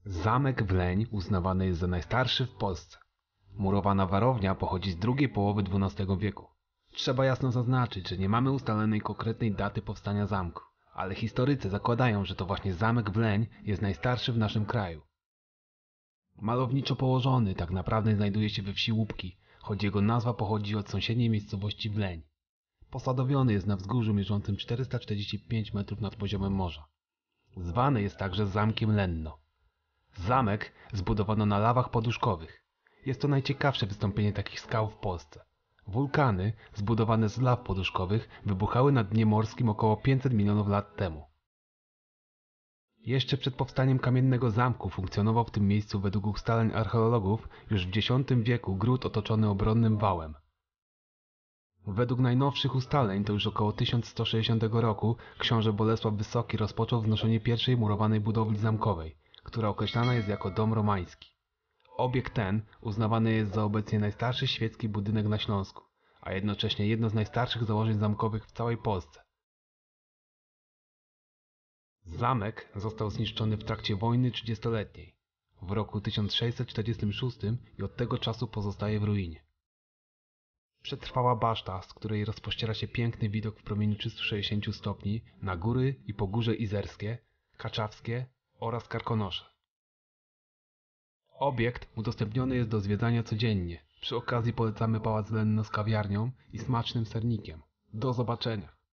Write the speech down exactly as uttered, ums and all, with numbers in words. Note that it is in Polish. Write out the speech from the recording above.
Zamek w Leń uznawany jest za najstarszy w Polsce. Murowana warownia pochodzi z drugiej połowy dwunastego wieku. Trzeba jasno zaznaczyć, że nie mamy ustalonej konkretnej daty powstania zamku, ale historycy zakładają, że to właśnie zamek w Leń jest najstarszy w naszym kraju. Malowniczo położony, tak naprawdę znajduje się we wsi Łupki, choć jego nazwa pochodzi od sąsiedniej miejscowości w Leń. Posadowiony jest na wzgórzu mierzącym czterysta czterdzieści pięć metrów nad poziomem morza. Zwany jest także Zamkiem Lenno. Zamek zbudowano na lawach poduszkowych. Jest to najciekawsze wystąpienie takich skał w Polsce. Wulkany, zbudowane z law poduszkowych, wybuchały na dnie morskim około pięćset milionów lat temu. Jeszcze przed powstaniem kamiennego zamku funkcjonował w tym miejscu według ustaleń archeologów już w dziesiątym wieku gród otoczony obronnym wałem. Według najnowszych ustaleń to już około tysiąc sto sześćdziesiątego roku książę Bolesław Wysoki rozpoczął wznoszenie pierwszej murowanej budowli zamkowej, która określana jest jako dom romański. Obiekt ten uznawany jest za obecnie najstarszy świecki budynek na Śląsku, a jednocześnie jedno z najstarszych założeń zamkowych w całej Polsce. Zamek został zniszczony w trakcie wojny trzydziestoletniej, w roku tysiąc sześćset czterdziestym szóstym i od tego czasu pozostaje w ruinie. Przetrwała baszta, z której rozpościera się piękny widok w promieniu trzystu sześćdziesięciu stopni na góry i Pogórze Izerskie, Kaczawskie oraz Karkonosze. Obiekt udostępniony jest do zwiedzania codziennie. Przy okazji polecamy Pałac Lenno z kawiarnią i smacznym sernikiem. Do zobaczenia!